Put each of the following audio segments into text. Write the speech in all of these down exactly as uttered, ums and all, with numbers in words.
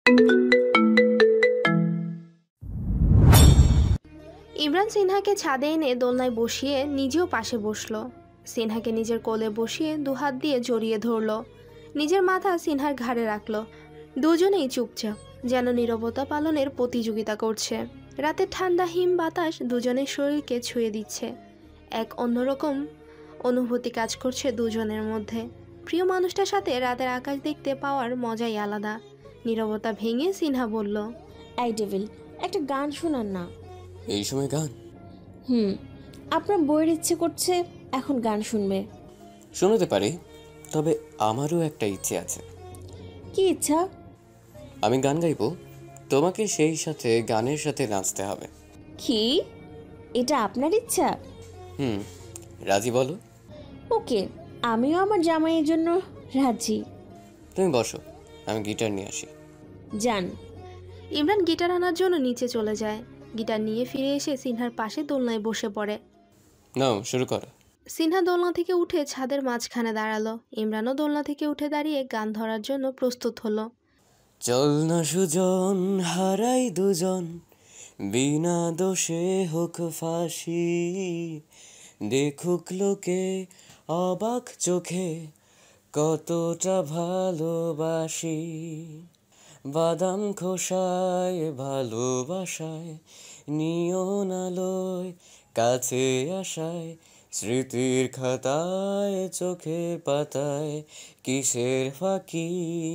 ইমরান সিনহাকে ছাদে এনে দোলনায় বসিয়ে নিজেও পাশে বসলো। সিনহাকে নিজের কোলে বসিয়ে দুহাত দিয়ে জড়িয়ে ধরল, নিজের মাথা সিনহার ঘাড়ে রাখলো। দুজনেই চুপচাপ, যেন নীরবতা পালনের প্রতিযোগিতা করছে। রাতের ঠান্ডা হিম বাতাস দুজনের শরীরকে ছুঁয়ে দিচ্ছে। এক অন্যরকম অনুভূতি কাজ করছে দুজনের মধ্যে। প্রিয় মানুষটার সাথে রাতের আকাশ দেখতে পাওয়ার মজাই আলাদা। নীরবতা ভেঙে সিনহা বলল, এই ডেভিল, একটা গান শোনান না। এই সময় গান? হুম, আপনার বইয়ের ইচ্ছে করছে, এখন গান শুনবে। শোনাতে পারি, তবে আমারও একটা ইচ্ছে আছে। কি ইচ্ছা? আমি গান গাইবো, তোমাকে সেই সাথে গানের সাথে নাচতে হবে। কি, এটা আপনার ইচ্ছা? হুম, রাজি বলো? ওকে, আমিও আমার জামাইয়ের জন্য রাজি। তুমি বসো, আমি গিটার নিয়ে আসি। যান। ইমরান গিটার আনার জন্য নিচে চলে যায়। গিটার নিয়ে ফিরে এসে সিনহার পাশে দোলনায় বসে পড়ে। নাও, শুরু করো। সিনহা দোলনা থেকে উঠে ছাদের মাঝখানে দাঁড়ালো। ইমরানও দোলনা থেকে উঠে দাঁড়িয়ে গান ধরার জন্য প্রস্তুত হলো। চল না সুজন, হারাই দুজন, বিনা দোষে হোক ফাঁসি, দেখুক লোকে অবাক চোখে কতটা ভালোবাসি, বাদাম খোসায় ভালোবাসায়, নিয়ন আলোয় কাছে আসায়, স্মৃতির খাতায় চোখের পাতায় কিসের ফাঁকি,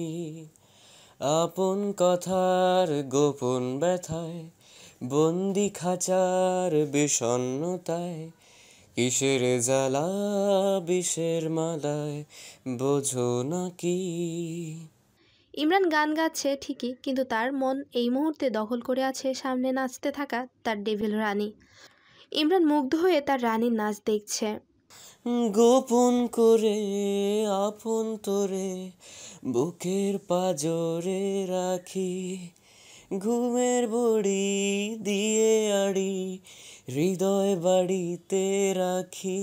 আপন কথার গোপন ব্যথায়, বন্দি খাঁচার বিষণ্ণতায়, কিসের জ্বালা বিষের মালায়, বোঝো নাকি। ইমরান গান গাচ্ছে ঠিকই, কিন্তু তার মন এই মুহূর্তে দখল করে আছে সামনে নাচতে থাকা তার ডেভিল রানী। ইমরান মুগ্ধ হয়ে তার রানীর নাচ দেখছে। গোপন করে আপন তোরে বুকের পাজরে রাখি, ঘুমের বড়ি দিয়ে আড়ি হৃদয় বাড়িতে রাখি,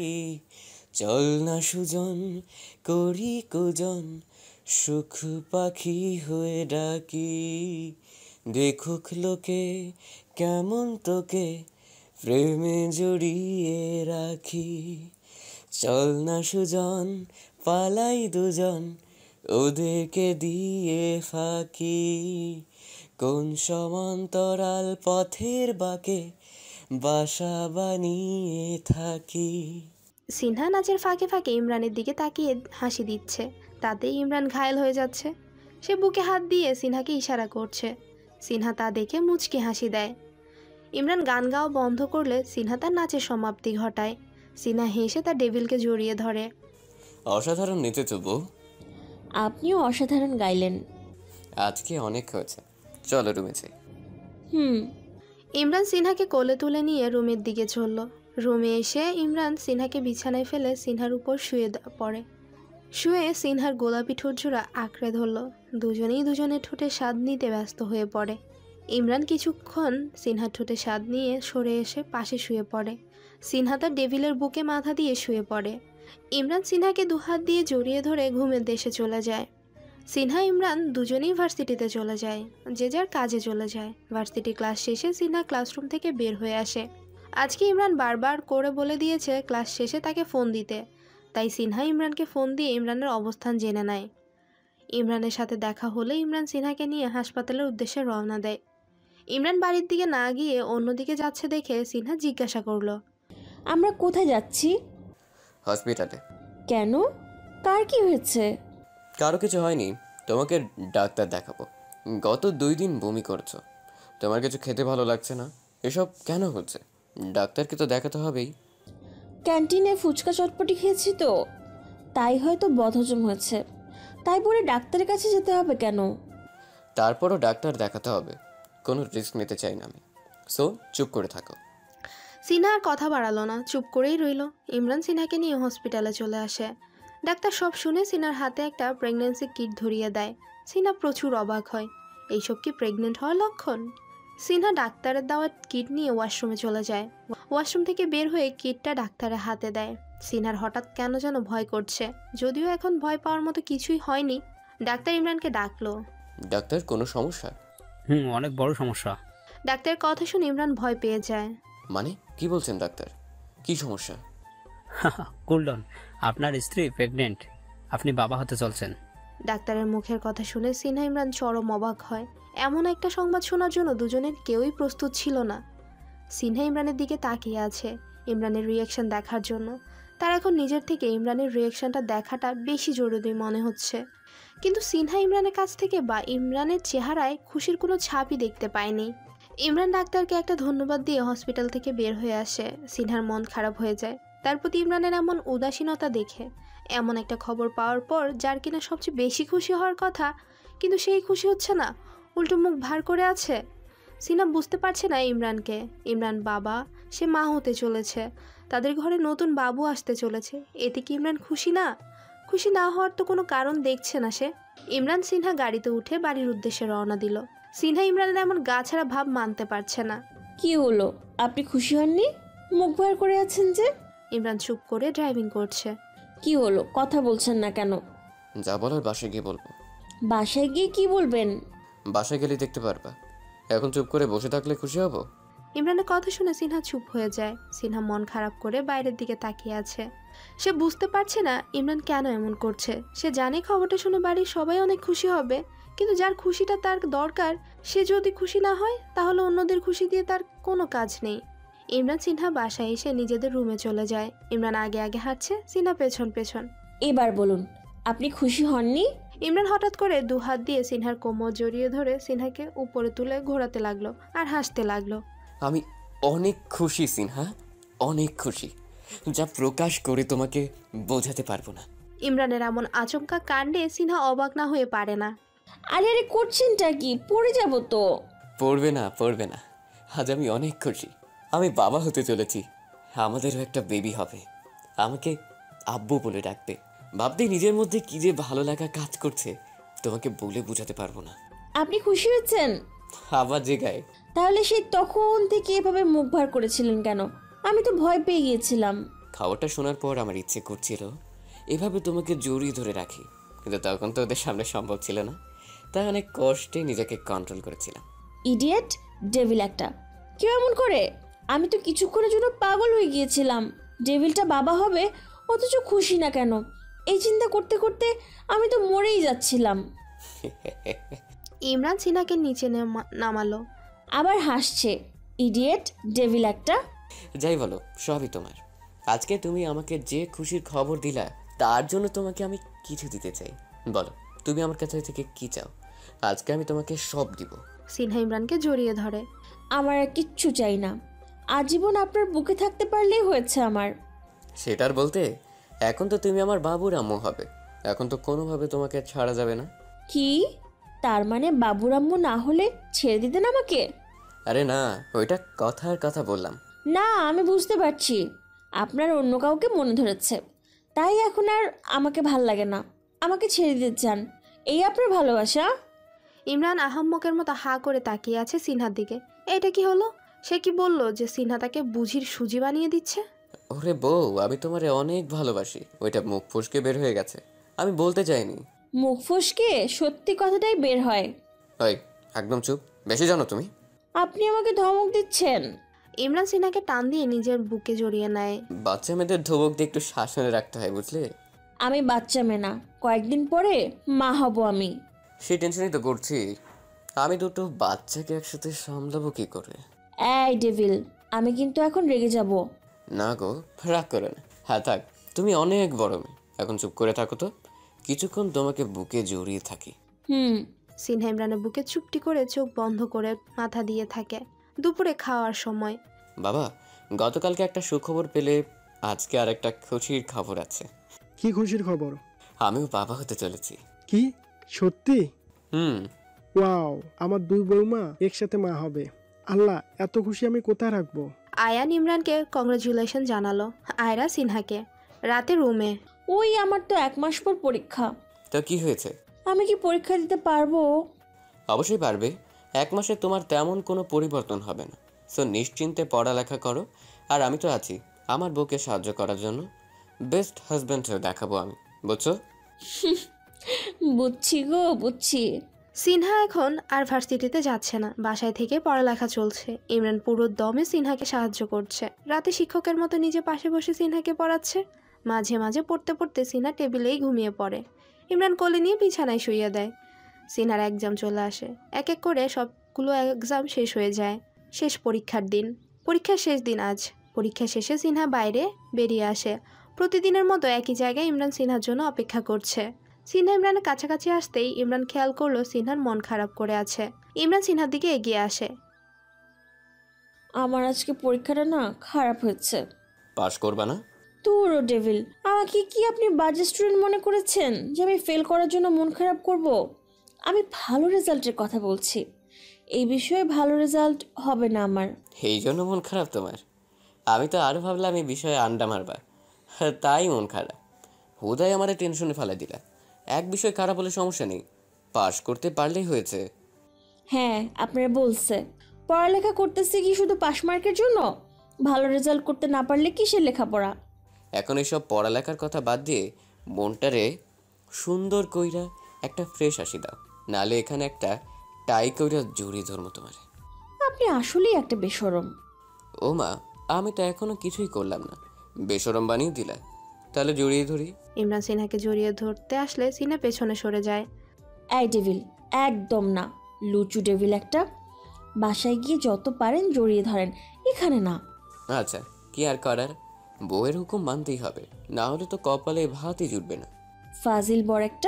চল না সুজন করি কুজন, সুখ পাখি হয়ে ডাকি, দেখুক লোকে কেমন তোকে প্রেমে জড়িয়ে রাখি, চল না সুজন পালাই দুজন, ওদেরকে দিয়ে ফাঁকি, কোন সমান্তরাল পথের বাঁকে বাসা বানিয়ে থাকি। সিনহা নাচের ফাঁকে ফাঁকে ইমরানের দিকে তাকিয়ে হাসি দিচ্ছে। তাতে ইমরান ঘায়েল হয়ে যাচ্ছে। সে বুকে হাত দিয়ে সিনহাকে ইশারা করছে। সিনহা তা দেখে মুচকি হাসি দেয়। ইমরান গান গাওয়া বন্ধ করলে সিনহা তার নাচের সমাপ্তি ঘটায়। সিনহা হেসে তার ডেভিলকে জড়িয়ে ধরে। অসাধারণ নিতে তো বউ। আপনিও অসাধারণ গাইলেন। আজকে অনেক হয়েছে, চলো রুমে যাই। হুম। ইমরান সিনহাকে কোলে তুলে নিয়ে রুমের দিকে চলল। রুমে এসে ইমরান সিনহাকে বিছানায় ফেলে সিনহার উপর শুয়ে পড়ে। শুয়ে সিনহার গোলাপি ঠোঁটজোড়া আঁকড়ে ধরল। দুজনেই দুজনের ঠোঁটে স্বাদ নিতে ব্যস্ত হয়ে পড়ে। ইমরান কিছুক্ষণ সিনহার ঠোঁটে স্বাদ নিয়ে সরে এসে পাশে শুয়ে পড়ে। সিনহা তার ডেভিলের বুকে মাথা দিয়ে শুয়ে পড়ে। ইমরান সিনহাকে দুহাত দিয়ে জড়িয়ে ধরে ঘুমের দেশে চলে যায়। সিনহা ইমরান দুজনেই ভার্সিটিতে চলে যায়, যে যার কাজে চলে যায়। ভার্সিটি ক্লাস শেষে সিনহা ক্লাসরুম থেকে বের হয়ে আসে। আজকে ইমরান বারবার করে বলে দিয়েছে ক্লাস শেষে তাকে ফোন দিতে, তাই সিনহা ইমরানকে ফোন দিয়ে ইমরানের অবস্থান জেনে নেয়। ইমরানের সাথে দেখা হলে ইমরান সিনহাকে নিয়ে হাসপাতালের উদ্দেশ্যে রওনা দেয়। ইমরান বাড়ির দিকে না গিয়ে অন্যদিকে যাচ্ছে দেখে সিনহা জিজ্ঞাসা করলো, আমরা কোথায় যাচ্ছি? হসপিটালে। কেন, কার কি হয়েছে? কারো কিছু হয়নি, তোমাকে ডাক্তার দেখাবো। গত দুই দিন বমি করছো, তোমার কিছু খেতে ভালো লাগছে না, এসব কেন হচ্ছে? ডাক্তারকে তো দেখাতে হবেই। ক্যান্টিনে ফুচকা চটপটি খেয়েছি তো, তাই হয়তো বদহজম হয়েছে। তাই বলে ডাক্তারের কাছে যেতে হবে কেন? তারপরও ডাক্তার দেখাতে হবে, কোনো রিস্ক নিতে চাই না আমি। সো চুপ করে থাকো। সিনহা আর কথা বাড়ালো না, চুপ করেই রইল। ইমরান সিনহাকে নিয়ে হসপিটালে চলে আসে। ডাক্তার সব শুনে সিনহার হাতে একটা প্রেগন্যান্সি কিট ধরিয়ে দেয়। সিনহা প্রচুর অবাক হয়, এইসব কি প্রেগনেন্ট হওয়ার লক্ষণ? সিনহা ডাক্তারের দেওয়া কিট নিয়ে ওয়াশরুমে চলে যায়। ওয়াশরুম থেকে বের হয়ে কিটটা ডাক্তারের হাতে দেয়। সিনহার হঠাৎ কেন যেন ভয় করছে, যদিও এখন ভয় পাওয়ার মতো কিছুই হয়নি। ডাক্তার ইমরানকে ডাকলো। ডাক্তার, কোনো সমস্যা? হুম, অনেক বড় সমস্যা। ডাক্তারের কথা শুনে ইমরান ভয় পেয়ে যায়। মানে কি বলছেন ডাক্তার? কি সমস্যা? কুলডন, আপনার স্ত্রী প্রেগনেন্ট, আপনি বাবা হতে চলছেন। ডাক্তারের মুখের কথা শুনে সিনহা ইমরান চরম অবাক হয়। এমন একটা সংবাদ শোনার জন্য দুজনের কেউই প্রস্তুত ছিল না। সিনহা ইমরানের দিকে তাকিয়ে আছে ইমরানের রিয়াকশন দেখার জন্য। তার এখন নিজের থেকে ইমরানের রিয়াকশনটা দেখাটা বেশি জরুরি মনে হচ্ছে। কিন্তু সিনহা ইমরানের কাছ থেকে বা ইমরানের চেহারায় খুশির কোনো ছাপই দেখতে পায়নি। ইমরান ডাক্তারকে একটা ধন্যবাদ দিয়ে হসপিটাল থেকে বের হয়ে আসে। সিনহার মন খারাপ হয়ে যায় তার প্রতি ইমরানের এমন উদাসীনতা দেখে। এমন একটা খবর পাওয়ার পর যার কিনা সবচেয়ে বেশি খুশি হওয়ার কথা, কিন্তু সেই খুশি হচ্ছে না, উল্টো মুখ ভার করে আছে। সিনহা বুঝতে পারছে না ইমরানকে। ইমরান বাবা, সে মা হতে চলেছে, তাদের ঘরে নতুন বাবু আসতে চলেছে। এতে কি ইমরান খুশি না? খুশি না হওয়ার তো কোনো কারণ দেখছে না সে। ইমরান সিনহা গাড়িতে উঠে বাড়ির উদ্দেশ্যে রওনা দিল। সিনহা ইমরানের এমন গা ছাড়া ভাব মানতে পারছে না। কি হলো, আপনি খুশি হননি? মুখ ভার করে আছেন যে? ইমরান চুপ করে ড্রাইভিং করছে। কি হলো, কথা বলছেন না কেন? যা বলার বাসায় গিয়ে বলবো। বাসায় গিয়ে কি বলবেন? বাসায় গেলেই দেখতে পারবা। এখন চুপ করে বসে থাকলে খুশি হব? ইমরানের কথা শুনে সিনহা চুপ হয়ে যায়। সিনহা মন খারাপ করে বাইরের দিকে তাকিয়ে আছে। সে বুঝতে পারছে না ইমরান কেন এমন করছে। সে জানে খবরটা শুনে বাড়ির সবাই অনেক খুশি হবে, কিন্তু যার খুশিটা তার দরকার সে যদি খুশি না হয় তাহলে অন্যদের খুশি দিয়ে তার কোনো কাজ নেই। ইমরান সিনহা বাসায় এসে নিজেদের রুমে চলে যায়। ইমরান আগে আগে হাঁটছে, সিনহা পেছন পেছন। এবার বলুন, আপনি খুশি হননি? ইমরান হঠাৎ করে দু হাত দিয়ে সিনহার কোমর জড়িয়ে ধরে সিনহাকে উপরে তুলে ঘোরাতে লাগলো আর হাসতে লাগলো। আমি অনেক খুশি সিনহা, অনেক খুশি, যা প্রকাশ করে তোমাকে বোঝাতে পারবো না। ইমরানের এমন আচমকা কাণ্ডে সিনহা অবাক না হয়ে পারে না। আরে আরে করছেনটা কি? পড়ে যাব তো। পড়বে না, পড়বে না। আজ আমি অনেক খুশি, আমি বাবা হতে চলেছি। আমাদেরও একটা বেবি হবে। আমাকে আব্বু বলে ডাকবে। ভাবতেই নিজের মধ্যে কি যে ভালো লাগা কাজ করছে, তোমাকে বলে বোঝাতে পারবো না। আপনি খুশি হয়েছেন? আবার যে গায়ে। তাহলে সেই তখন থেকে এভাবে মুখ ভার করেছিলেন কেন? আমি তো ভয় পেয়ে গিয়েছিলাম। খাবারটা শোনার পর আমার ইচ্ছে করছিল এভাবে তোমাকে জড়িয়ে ধরে রাখি, কিন্তু তখন তো ওদের সামনে সম্ভব ছিল না, তাই অনেক কষ্টে নিজেকে কন্ট্রোল করেছিলাম। ইডিয়েট, ডেভিল একটা। কেউ এমন করে? আমি তো কিছুক্ষণের জন্য পাগল হয়ে গিয়েছিলাম। ডেভিলটা বাবা হবে অথচ খুশি না কেন? এই চিন্তা করতে করতে আমি তো মরেই যাচ্ছিলাম। ইমরান সিনহাকে নিচে নেমা- নামালো। আবার হাসছে। ইডিয়েট, ডেভিল একটা। যাই বলো, সবই তোমার। আজকে তুমি আমাকে যে খুশির খবর দিলা তার জন্য তোমাকে আমি কিছু দিতে চাই। বলো, তুমি আমার কাছে থেকে কি চাও? আজকে আমি তোমাকে সব দিব। সিনহা ইমরানকে জড়িয়ে ধরে। আমার আর কিচ্ছু চাই না, আজীবন আপনার বুকে থাকতে পারলেই হয়েছে আমার। সেটার বলতে, এখন তো তুমি আমার বাবুর আম্মু হবে, এখন তো কোনোভাবে তোমাকে ছাড়া যাবে না। কি? তার মানে বাবুর আম্মু না হলে ছেড়ে দিতেন আমাকে? আরে না, ওইটা কথার কথা বললাম। না, আমি বুঝতে পারছি আপনার অন্য কাউকে মনে ধরেছে, তাই এখন আর আমাকে ভাল লাগে না, আমাকে ছেড়ে দিতে চান। এই আপনার ভালোবাসা? ইমরান আহাম্মকের মতো হা করে তাকিয়ে আছে সিনহার দিকে। এটা কি হলো? সে কি বললো যে সিনহা তাকে বুঝির সুজি বানিয়ে দিচ্ছে? ওরে বউ, আমি তোমারে অনেক ভালোবাসি, ওইটা মুখ ফসকে বের হয়ে গেছে, আমি বলতে চাইনি। মুখ ফসকে সত্যি কথাটাই বের হয়। ওই একদম চুপ, বেশি জানো তুমি। আপনি আমাকে ধমক দিচ্ছেন। ইমরান সিনহাকে টান দিয়ে নিজের বুকে জড়িয়ে নেয়। বাচ্চা মেয়েদের ধোবক দিয়ে একটু শাসনে রাখতে হয়, বুঝলে? আমি বাচ্চা মেয়ে না, কয়েকদিন পরে মা হব আমি। সেই টেনশনই তো করছি, আমি দুটো বাচ্চাকে একসাথে সামলাবো কি করে? এই ডেভিল, আমি কিন্তু এখন রেগে যাব। না গো, রাগ করে না। হ্যাঁ থাক, তুমি অনেক বড় মেয়ে, এখন চুপ করে থাকো তো, কিছুক্ষণ তোমাকে বুকে জড়িয়ে থাকি। হুম। সিনহা ইমরানের বুকে চুপটি করে চোখ বন্ধ করে মাথা দিয়ে থাকে। দুপুরে খাওয়ার সময়। বাবা, গতকালকে একটা সুখবর পেলে আজকে আর একটা খুশির খবর আছে। কি খুশির খবর? আমিও বাবা হতে চলেছি। কি সত্যি? হুম। ওয়াও, আমার দুই বৌমা একসাথে মা হবে। আল্লাহ, এত খুশি আমি কোথায় রাখবো? আয়ান ইমরানকে কংগ্রাচুলেশন জানালো, আয়রা সিনহাকে। রাতে রুমে। ওই আমার তো এক মাস পর পরীক্ষা। তো কি হয়েছে? আমি কি পরীক্ষা দিতে পারবো? অবশ্যই পারবে, এক মাসে তোমার তেমন কোনো পরিবর্তন হবে না। সো নিশ্চিন্তে পড়ালেখা করো, আর আমি তো আছি আমার বউকে সাহায্য করার জন্য। বেস্ট হাজব্যান্ড দেখাবো আমি, বুঝছো? বুঝছি গো, বুঝছি। সিনহা এখন আর ভার্সিটিতে যাচ্ছে না, বাসায় থেকে পড়ালেখা চলছে। ইমরান পুরো দমে সিনহাকে সাহায্য করছে। রাতে শিক্ষকের মতো নিজে পাশে বসে সিনহাকে পড়াচ্ছে। মাঝে মাঝে পড়তে পড়তে সিনহা টেবিলেই ঘুমিয়ে পড়ে। ইমরান কোলে নিয়ে বিছানায় শুইয়ে দেয়। সিনহার এক্সাম চলে আসে। এক এক করে সবগুলো এক্সাম শেষ হয়ে যায়। শেষ পরীক্ষার দিন, পরীক্ষার শেষ দিন আজ। পরীক্ষা শেষে সিনহা বাইরে বেরিয়ে আসে। প্রতিদিনের মতো একই জায়গায় ইমরান সিনহার জন্য অপেক্ষা করছে। সিনহা ইমরানের কাছাকাছি আসতেই ইমরান খেয়াল করলো সিনহার মন খারাপ করে আছে। ইমরান সিনহার দিকে এগিয়ে আসে। আমার আজকে পরীক্ষাটা না খারাপ হয়েছে। পাশ করবা না? তোরও ডেভিল, আমাকে কি আপনি বাজে স্টুডেন্ট মনে করেছেন যে আমি ফেল করার জন্য মন খারাপ করব? আমি ভালো রেজাল্টের কথা বলছি। এই বিষয়ে ভালো রেজাল্ট হবে না আমার। এই জন্য মন খারাপ তোমার? আমি তো আরও ভাবলাম এই বিষয়ে আন্ডা মারবা, তাই মন খারাপ। হুদাই আমার টেনশনে ফেলে দিলা। এক বিষয় খারাপ হলে সমস্যা নেই, পাশ করতে পারলেই হয়েছে। হ্যাঁ, আপনারা বলছে পড়ালেখা করতেছি কি শুধু পাশ মার্কের জন্য? ভালো রেজাল্ট করতে না পারলে কিসের লেখাপড়া? এখন এইসব পড়ালেখার কথা বাদ দিয়ে মনটারে সুন্দর কইরা একটা ফ্রেশ হাসি দাও, নালে এখানে একটা টাই কইরা জড়িয়ে ধরবো তোমার। আপনি আসলেই একটা বেশরম। ও মা, আমি তো এখনো কিছুই করলাম না, বেশরম বানিয়ে দিলা। তাহলে জড়িয়ে ধরি। ইমরান সিনহাকে জড়িয়ে ধরতে আসলে সিনহা পেছনে সরে যায়। এই ডেভিল, একদম না, লুচু ডেভিল একটা। বাসায় গিয়ে যত পারেন জড়িয়ে ধরেন, এখানে না। আচ্ছা, কি আর করার, বউয়ের হুকুম মানতেই হবে, না হলে তো কপালে ভাতই জুটবে না। ফাজিল বড় একটা।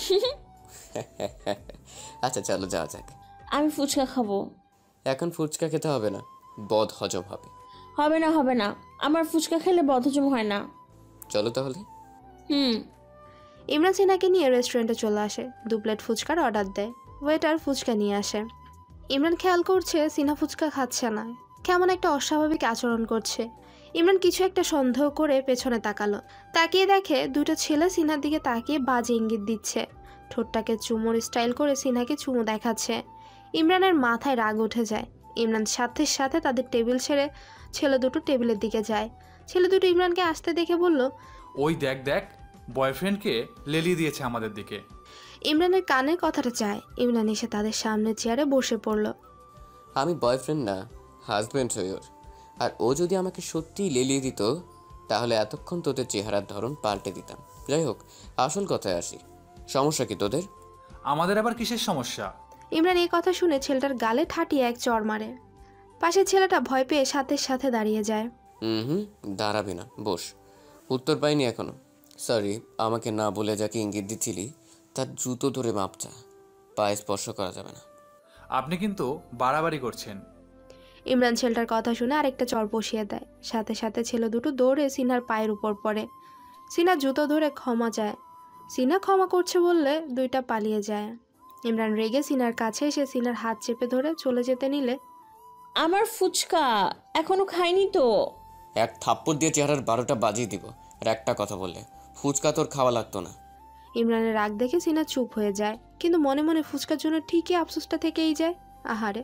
আচ্ছা চলো যাওয়া যাক। আমি ফুচকা খাবো। এখন ফুচকা খেতে হবে না, বদ হজম হবে। হবে না হবে না, আমার ফুচকা খেলে বদহজম হয় না। চলো তাহলে। হুম। ইমরান সিনহাকে নিয়ে রেস্টুরেন্টে চলে আসে। দু প্লেট ফুচকার অর্ডার দেয়। ওয়েটার ফুচকা নিয়ে আসে। ইমরান খেয়াল করছে সিনহা ফুচকা খাচ্ছে না, কেমন একটা অস্বাভাবিক আচরণ করছে। ইমরান কিছু একটা সন্দেহ করে পেছনে তাকালো। তাকিয়ে দেখে দুটো ছেলে সিনহার দিকে তাকিয়ে বাজে ইঙ্গিত দিচ্ছে। ঠোঁটটাকে চুমোর স্টাইল করে সিনহাকে চুমো দেখাচ্ছে। ইমরানের মাথায় রাগ উঠে যায়। ইমরান সাথে সাথে তাদের টেবিল ছেড়ে ছেলে দুটো টেবিলের দিকে যায়। ছেলে দুটো ইমরানকে আসতে দেখে বলল, ওই দেখ দেখ, বয়ফ্রেন্ডকে লেলিয়ে দিয়েছে আমাদের দিকে। ইমরানের কানে কথাটা চায়। ইমরান এসে তাদের সামনে চেয়ারে বসে পড়ল। আমি বয়ফ্রেন্ড না, হাজব্যান্ড হই ওর। আর ও যদি আমাকে সত্যিই লেলিয়ে দিত তাহলে এতক্ষণ তোদের চেহারার ধরন পাল্টে দিতাম। যাই হোক, আসল কথায় আসি, সমস্যা কি তোদের? আমাদের আবার কিসের সমস্যা? ইমরান এই কথা শুনে ছেলেটার গালে ঠাটিয়ে এক চড় মারে। পাশের ছেলেটা ভয় পেয়ে সাথে সাথে দাঁড়িয়ে যায়। হুম হুম দাঁড়াবি না, বস। উত্তর পাইনি এখনো। সরি, আমাকে না বলে যাকে ইঙ্গিত দিচ্ছিলি তার জুতো ধরে মাপ চা, পায়ে স্পর্শ করা যাবে না। আপনি কিন্তু বাড়াবাড়ি করছেন। ইমরান ছেলেটার কথা শুনে আরেকটা চড় বসিয়ে দেয়। সাথে সাথে ছেলে দুটো দৌড়ে সিনহার পায়ের উপর পড়ে। সিনহা জুতো ধরে ক্ষমা চায়। সিনহা ক্ষমা করছে বললে দুইটা পালিয়ে যায়। ইমরান রেগে সিনহার কাছে এসে সিনহার হাত চেপে ধরে চলে যেতে নিলে, আমার ফুচকা এখনো খাইনি তো। এক থাপ্পড় দিয়ে চেহারার বারোটা বাজিয়ে দিব। আর একটা কথা বললে ফুচকা তোর খাওয়া লাগতো না। ইমরানের রাগ দেখে সিনহা চুপ হয়ে যায়, কিন্তু মনে মনে ফুচকার জন্য ঠিকই আফসোসটা থেকেই যায়। আহারে,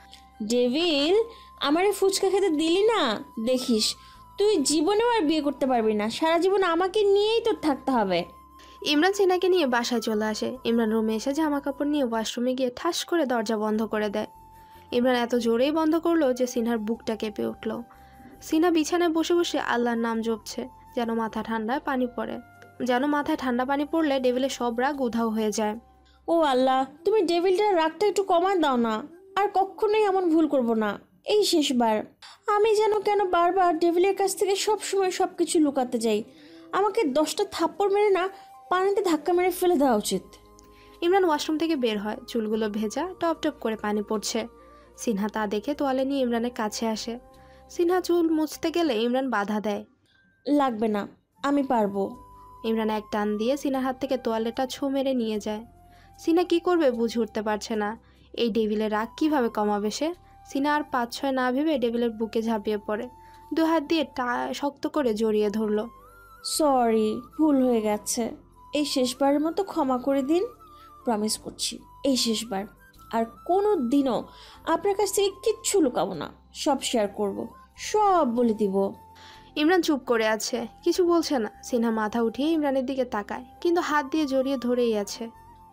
ডেভিল, আমারে ফুচকা খেতে দিলি না, দেখিস তুই জীবনেও আর বিয়ে করতে পারবি না। সারা জীবন আমাকে নিয়েই তোর থাকতে হবে। ইমরান সিনহাকে নিয়ে বাসায় চলে আসে। ইমরান রুমে এসে জামা কাপড় নিয়ে ওয়াশরুমে গিয়ে ঠাস করে দরজা বন্ধ করে দেয়। ইমরান এত জোরেই বন্ধ করলো যে সিনহার বুকটা কেঁপে উঠল। সিনহা বিছানায় বসে বসে আল্লাহর নাম জপছে, যেন মাথা ঠান্ডায় পানি পড়ে যেন মাথায় ঠান্ডা পানি পড়লে ডেভিলের সব রাগ উধাও হয়ে যায়। ও আল্লাহ, তুমি ডেভিলটার রাগটা একটু কমায় দাও না। আর কখনোই এমন ভুল করব না, এই শেষবার। আমি যেন কেন বারবার ডেভিলের কাছ থেকে সব সময় সব কিছু লুকাতে যাই। আমাকে দশটা থাপ্পড় মেরে না পানিতে ধাক্কা মেরে ফেলে দেওয়া উচিত। ইমরান ওয়াশরুম থেকে বের হয়। চুলগুলো ভেজা, টপ টপ করে পানি পড়ছে। সিনহা তা দেখে তোয়ালে নিয়ে ইমরানের কাছে আসে। সিনহা চুল মুছতে গেলে ইমরান বাধা দেয়। লাগবে না, আমি পারবো। ইমরান এক টান দিয়ে সিনহার হাত থেকে তোয়ালেটা ছো মেরে নিয়ে যায়। সিনহা কি করবে বুঝে উঠতে পারছে না। এই ডেভিলের রাগ কিভাবে কমাবে সে? সিনহা আর পাঁচ ছয় না ভেবে ডেভিলের বুকে ঝাঁপিয়ে পড়ে। দু হাত দিয়ে টা শক্ত করে জড়িয়ে ধরল। সরি, ভুল হয়ে গেছে। এই শেষবারের মতো ক্ষমা করে দিন, প্রমিস করছি এই শেষবার। আর কোনো দিনও আপনার কাছ থেকে কিচ্ছু লুকাবো না, সব শেয়ার করব, সব বলে দিব। ইমরান চুপ করে আছে, কিছু বলছে না। সিনহা মাথা উঠিয়ে ইমরানের দিকে তাকায়, কিন্তু হাত দিয়ে জড়িয়ে ধরেই আছে।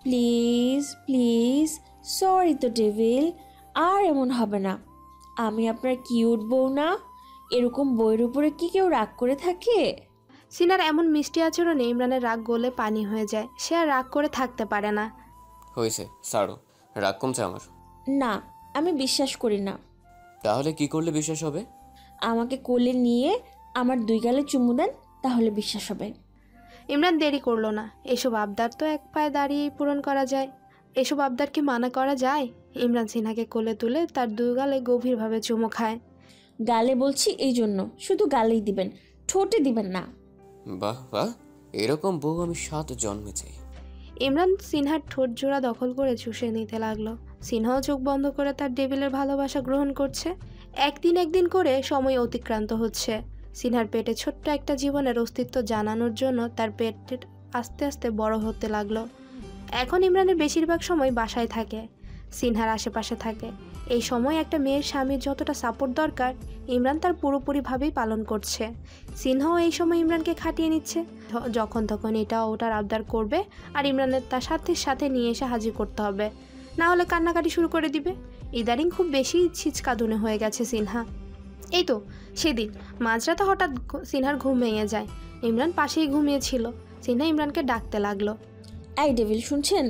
প্লিজ প্লিজ, সরি তো ডেভিল, আর এমন হবে না। আমি আপনার কিউট বউ না? এরকম বইয়ের উপরে কি কেউ রাগ করে থাকে? সিনহার এমন মিষ্টি আচরণে ইমরানের রাগ গলে পানি হয়ে যায়। সে আর রাগ করে থাকতে পারে না। হয়েছে, ছাড়ো, রাগ কমছে আমার। না, আমি বিশ্বাস করি না। তাহলে কি করলে বিশ্বাস হবে? আমাকে কোলে নিয়ে আমার দুই গালে চুমু দেন, তাহলে বিশ্বাস হবে। ইমরান দেরি করলো না। এসব আবদার তো এক পায়ে দাঁড়িয়েই পূরণ করা যায়। এসব আবদার কি মানা করা যায়? ইমরান সিনহাকে কোলে তুলে তার দুই গালে গভীরভাবে চুমু খায়। গালে বলছি এই জন্য, শুধু গালেই দিবেন, ঠোঁটে দিবেন না। বাহ বাহ, এরকম বউ আমি সাত জন্মে চাই। ইমরান সিনহার ঠোঁট জোড়া দখল করে চুষে নিতে লাগলো। সিনহাও চোখ বন্ধ করে তার ডেভিলের ভালোবাসা গ্রহণ করছে। একদিন একদিন করে সময় অতিক্রান্ত হচ্ছে। সিনহার পেটে ছোট্ট একটা জীবনের অস্তিত্ব জানানোর জন্য তার পেট আস্তে আস্তে বড় হতে লাগলো। এখন ইমরানের বেশিরভাগ সময় বাসায় থাকে, সিনহার আশেপাশে থাকে। এই সময় একটা মেয়ের স্বামীর যতটা সাপোর্ট দরকার ইমরান তার পুরোপুরিভাবেই পালন করছে। সিনহাও এই সময় ইমরানকে খাটিয়ে নিচ্ছে। যখন তখন এটা ওটার আবদার করবে আর ইমরানের তার সাথে সাথে নিয়ে এসে হাজির করতে হবে, না হলে কান্নাকাটি শুরু করে দিবে। ইদারিং খুব বেশি ছিচকাদুনে হয়ে গেছে সিনহা। এই তো সেদিন মাঝরাতে হঠাৎ সিনহার ঘুম ভেঙে যায়। ইমরান পাশেই ঘুমিয়েছিল। সিনহা ইমরানকে ডাকতে লাগলো। এই ডেভিল শুনছেন?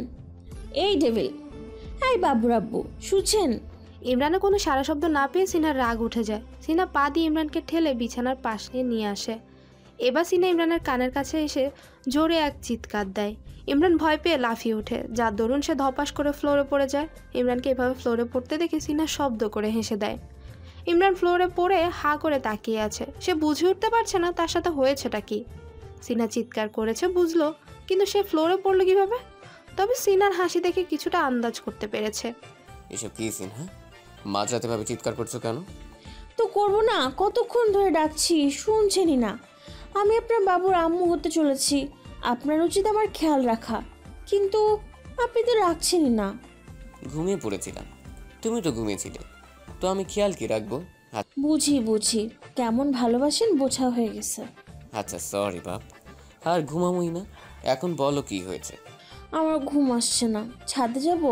এই ডেভিল, এই বাবু রাব্বু শুনছেন? ইমরানের কোনো সারা শব্দ না পেয়ে সিনহার রাগ উঠে যায়। সিনহা পা দিয়ে ইমরানকে ঠেলে বিছানার পাশে নিয়ে আসে। এবার সিনহা ইমরানের কানের কাছে এসে জোরে এক চিৎকার দেয়। ইমরান ভয় পেয়ে লাফিয়ে ওঠে, যার দরুন সে ধপাস করে ফ্লোরে পড়ে যায়। ইমরানকে এভাবে ফ্লোরে পড়তে দেখে সিনহা শব্দ করে হেসে দেয়। ইমরান ফ্লোরে পড়ে হা করে তাকিয়ে আছে। সে বুঝে উঠতে পারছে না তার সাথে হয়েছেটা কি। সিনহা চিৎকার করেছে বুঝলো, কিন্তু সে ফ্লোরে পড়লো কীভাবে? তবে সিনহার হাসি দেখে কিছুটা আন্দাজ করতে পেরেছে। এসব কি সিনহা, মাঝরাতে ভাবে চিৎকার করছো কেন? তো করবো না, কতক্ষণ ধরে ডাকছি, শুনছেনই না। আমি আপনার বাবুর আম্মু হতে চলেছি, আপনার উচিত আমার খেয়াল রাখা, কিন্তু আপনি তো রাখছেনই না। ঘুমিয়ে পড়েছিলাম, তুমি তো ঘুমিয়েছিলে, তো আমি খেয়াল কি রাখবো? বুঝি বুঝি, কেমন ভালোবাসেন বোঝা হয়ে গেছে। আচ্ছা সরি বাপ, আর ঘুমামই না। এখন বলো কি হয়েছে? আমার ঘুম আসছে না, ছাদে যাব।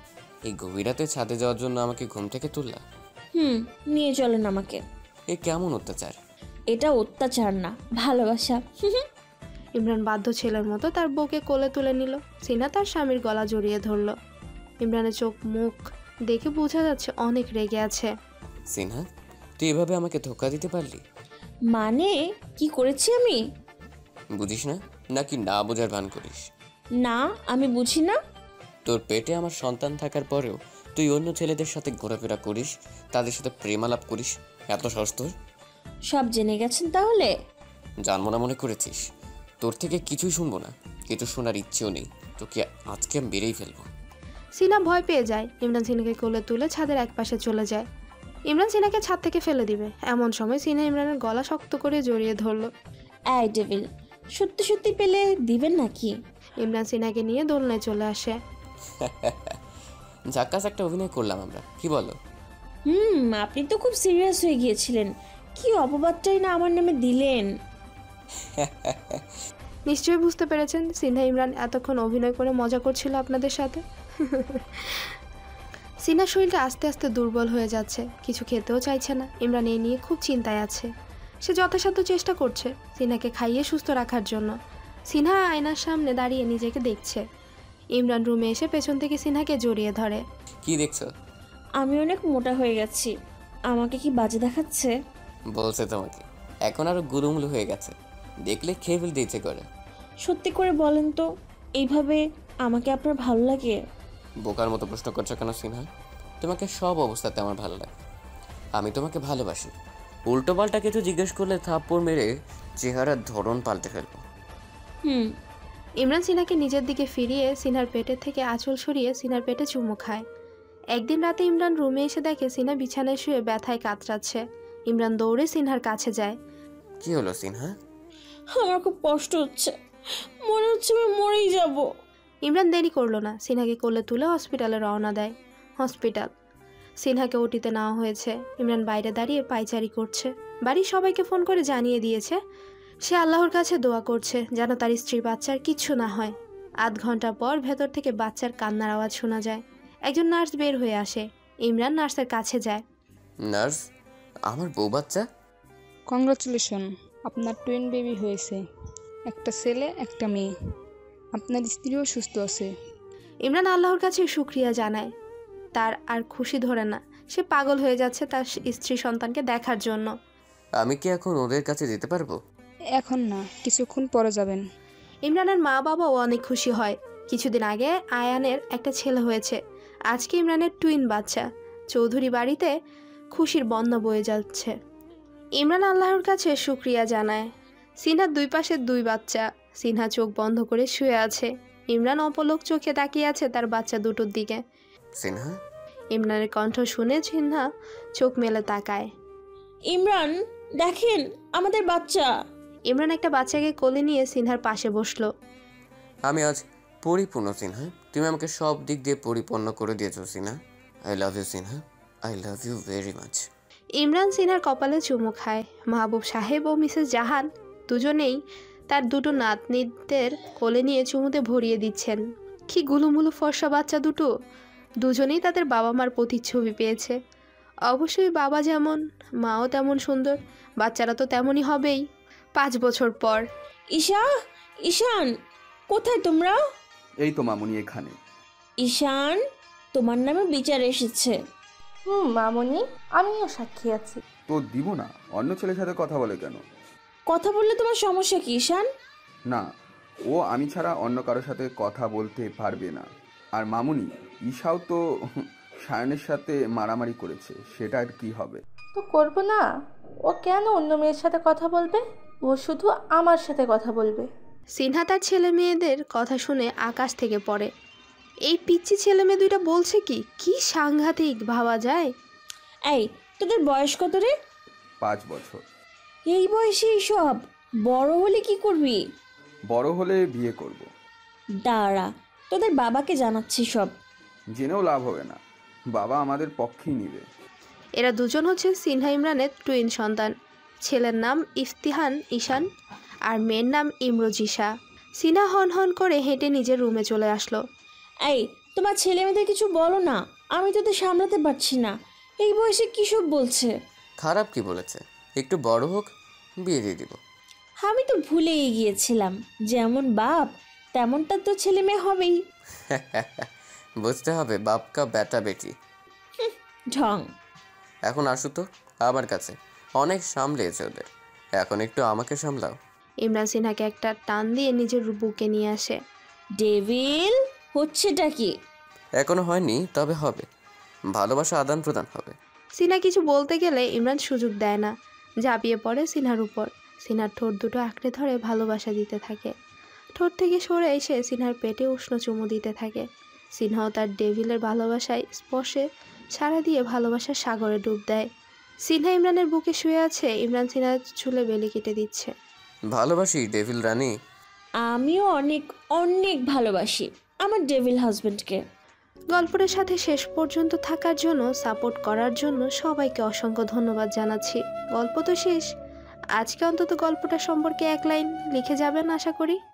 এই গভীর রাতে ছাদে যাওয়ার জন্য আমাকে ঘুম থেকে তুললা? হুম, নিয়ে চলেন আমাকে। এ কেমন অত্যাচার? এটা অত্যাচার না, ভালোবাসা। ইমরান বাধ্য ছেলের মতো তার বউকে কোলে তুলে নিল। সিনহা তার স্বামীর গলা জড়িয়ে ধরল। ইমরানের চোখ মুখ দেখে বোঝা যাচ্ছে অনেক রেগে আছে। সিনহা, তুই এভাবে আমাকে ধোকা দিতে পারলি? মানে কি করেছি আমি? বুঝিস না নাকি না বোঝার ভান করিস? না, আমি বুঝি না। তোর পেটে আমার সন্তান থাকার পরেও তুই অন্য ছেলেদের সাথে ঘোরাফেরা করিস, তাদের সাথে প্রেমালাপ করিস, এত সস্ত? সব জেনে গেছেন তাহলে? জানবো না মনে করেছিস? তোর থেকে কিছুই শুনবো না, কিছু শোনার ইচ্ছেও নেই। তোকে আজকে আমি বেড়েই ফেলবো। সিনহা ভয় পেয়ে যায়। ইমরান সিনহাকে কোলে তুলে ছাদের এক পাশে চলে যায়। ইমরান সিনহাকে ছাদ থেকে ফেলে দিবে, এমন সময় সিনহা ইমরানের গলা শক্ত করে জড়িয়ে ধরল। এই ডেভিল, সত্যি সত্যি পেলে দিবেন নাকি? ইমরান সিনহাকে নিয়ে দোলনায় চলে আসে। ঝাক্কাস একটা অভিনয় করলাম আমরা, কি বলো? হুম, আপনি তো খুব সিরিয়াস হয়ে গিয়েছিলেন। কি অপবাদটাই না আমার নামে দিলেন। নিশ্চয়ই বুঝতে পেরেছেন সিনহা ইমরান এতক্ষণ অভিনয় করে মজা করছিল আপনাদের সাথে। সিনহার শরীরটা আস্তে আস্তে দুর্বল হয়ে যাচ্ছে, কিছু খেতেও চাইছে না। ইমরান এই নিয়ে খুব চিন্তায় আছে। সে যথাসাধ্য চেষ্টা করছে সিনহাকে খাইয়ে সুস্থ রাখার জন্য। সিনহা আয়নার সামনে দাঁড়িয়ে নিজেকে দেখছে। ইমরান রুমে এসে পেছন থেকে সিনহাকে জড়িয়ে ধরে। কি দেখছো? আমি অনেক মোটা হয়ে গেছি, আমাকে কি বাজে দেখাচ্ছে? বলছে তোমাকে, এখন আরো গুরুমুলু হয়ে গেছে, দেখলে খেয়ে ফেলতে ইচ্ছে করে। সত্যি করে বলেন তো, এইভাবে আমাকে আপনার ভালো লাগে? বোকার মতো প্রশ্ন করছো কেন সিনহা? তোমাকে সব অবস্থাতে আমার ভালো লাগে, আমি তোমাকে ভালোবাসি। উল্টো পাল্টা কিছু জিজ্ঞেস করলে থাপ্পড় মেরে চেহারার ধরন পাল্টে ফেলবো। হুম। ইমরান সিনহাকে নিজের দিকে ফিরিয়ে সিনহার পেটের থেকে আঁচল সরিয়ে সিনহার পেটে চুমু খায়। একদিন রাতে ইমরান রুমে এসে দেখে সিনহা বিছানায় শুয়ে ব্যথায় কাতরাচ্ছে। ইমরান দৌড়ে সিনহার কাছে যায়। কি হলো সিনহা? আমার খুব কষ্ট হচ্ছে, মনে হচ্ছে আমি মরেই যাব। ইমরান দেরি করলো না, সিনহাকে কোলে তুলে হসপিটালে রওনা দেয়। হসপিটাল। সিনহাকে ওটিতে নেওয়া হয়েছে। ইমরান বাইরে দাঁড়িয়ে পায়চারি করছে। বাড়ির সবাইকে ফোন করে জানিয়ে দিয়েছে সে আল্লাহর কাছে দোয়া করছে যেন তার স্ত্রী বাচ্চার কিচ্ছু না হয়। আধ ঘন্টা পর ভেতর থেকে বাচ্চার কান্নার আওয়াজ শোনা যায়। একজন নার্স বের হয়ে আসে। ইমরান নার্সের কাছে যায়। নার্স, আমার বউ বাচ্চা। কংগ্রাচুলেশন, আপনার টুইন বেবি হয়েছে, একটা ছেলে একটা মেয়ে। আপনার স্ত্রীও সুস্থ আছে। ইমরান আল্লাহর কাছে শুকরিয়া জানায়। তার আর খুশি ধরে না, সে পাগল হয়ে যাচ্ছে তার স্ত্রী সন্তানকে দেখার জন্য। আমি কি এখন ওদের কাছে যেতে পারবো? এখন না, কিছুক্ষণ পরে যাবেন। ইমরানের মা বাবাও অনেক খুশি হয়। কিছুদিন আগে আয়ানের একটা ছেলে হয়েছে, আজকে ইমরানের টুইন বাচ্চা। চৌধুরী বাড়িতে খুশির বন্যা বয়ে যাচ্ছে। ইমরান আল্লাহর কাছে শুকরিয়া জানায়। সিনহার দুই পাশে দুই বাচ্চা। সিনহা চোখ বন্ধ করে শুয়ে আছে। ইমরান অপলক চোখে তাকিয়ে আছে তার বাচ্চা দুটোর দিকে। সিনহা। ইমরানের কণ্ঠ শুনে সিনহা চোখ মেলে তাকায়। ইমরান, দেখেন আমাদের বাচ্চা। ইমরান একটা বাচ্চাকে কোলে নিয়ে সিনহার পাশে বসলো। আমি আজ পরিপূর্ণ সিনহা। তুমি আমাকে সব দিক দিয়ে পরিপূর্ণ করে দিয়েছো Sinha. I love you Sinha, I love you very much. Imran সিনহার কপালে চুমু খায়। মাহবুব সাহেব ও মিসেস জাহান দুজনেই তার দুটো নাতনিদের কোলে নিয়ে চুমুতে ভরিয়ে দিচ্ছেন। কি গুলুমুলু ফর্সা বাচ্চা দুটো। দুজনেই তাদের বাবা মার প্রতিচ্ছবি পেয়েছে। অবশ্যই বাবা যেমন, মাও তেমন সুন্দর, বাচ্চারা তো তেমনই হবেই। পাঁচ বছর পর। ঈশা, ঈশান, কোথায় তোমরা? এই তো মামুনি এখানে। ঈশান, তোমার নামে বিচার এসেছে। হুম মামনি, আমিও সাক্ষী আছি। তো দিব না, অন্য ছেলের সাথে কথা বলে কেন? কথা বললে তোমার সমস্যা কি ঈশান? না, ও আমি ছাড়া অন্য কারোর সাথে কথা বলতে পারবে না। আর মামুনি, ঈশাও তো সায়নের সাথে মারামারি করেছে, সেটা আর কি হবে? তো করবো না, ও কেন অন্য মেয়ের সাথে কথা বলবে? ও শুধু আমার সাথে কথা বলবে। সিনহা তার ছেলে মেয়েদের কথা শুনে আকাশ থেকে পড়ে। এই পিচ্চি ছেলে মেয়ে দুইটা বলছে কি কি সাংঘাতিক ভাবা যায়। এই, তোদের বয়স কত রে? পাঁচ বছর। এই বয়সে সব, বড় হলে কি করবি? বড় হলে বিয়ে করব। দাঁড়া, তোদের বাবাকে জানাচ্ছি সব। জেনেও লাভ হবে না, বাবা আমাদের পক্ষেই নিবে। এরা দুজন হচ্ছে সিনহা ইমরানের টুইন সন্তান। ছেলের নাম ইফতিহান ঈশান আর মেয়ের নাম ইমরোজিশা। সিনহা হন হন করে হেঁটে নিজের রুমে চলে আসলো। এই, তোমার ছেলে মেয়েদের কিছু বলো না, আমি তোদের সামলাতে পারছি না। এই বয়সে কী সব বলছে? খারাপ কি বলেছে? একটু বড় হোক, বিয়ে দিয়ে দিব। আমি তো ভুলেই গিয়েছিলাম, যেমন বাপ তেমনটা তো ছেলে মেয়ে হবেই। বুঝতে হবে বাপকা বেটা বেটি। ঢং। এখন আসো তো আমার কাছে, অনেক সামলেছে ওদের, এখন একটু আমাকে সামলাও। ইমরান সিনহাকে একটা টান দিয়ে নিজের বুকে নিয়ে আসে। ডেভিল, হচ্ছেটা কি? এখনো হয়নি, তবে হবে। ভালোবাসা আদান প্রদান হবে। সিনহা কিছু বলতে গেলে ইমরান সুযোগ দেয় না, ঝাঁপিয়ে পড়ে সিনহার উপর। সিনহার ঠোঁট দুটো আঁকড়ে ধরে ভালোবাসা দিতে থাকে। ঠোঁট থেকে সরে এসে সিনহার পেটে উষ্ণ চুমু দিতে থাকে। সিনহাও তার ডেভিলের ভালোবাসায় স্পর্শে সাড়া দিয়ে ভালোবাসার সাগরে ডুব দেয়। সিনহা ইমরানের বুকে শুয়ে আছে। ইমরান সিনহার চুলে বেলি কেটে দিচ্ছে। ভালোবাসি ডেভিল রানী। আমিও অনেক অনেক ভালোবাসি আমার ডেভিল হাজবেন্ডকে। গল্পটার সাথে শেষ পর্যন্ত থাকার জন্য, সাপোর্ট করার জন্য সবাইকে অসংখ্য ধন্যবাদ জানাচ্ছি। গল্প তো শেষ, আজকে অন্তত গল্পটা সম্পর্কে এক লাইন লিখে যাবেন আশা করি।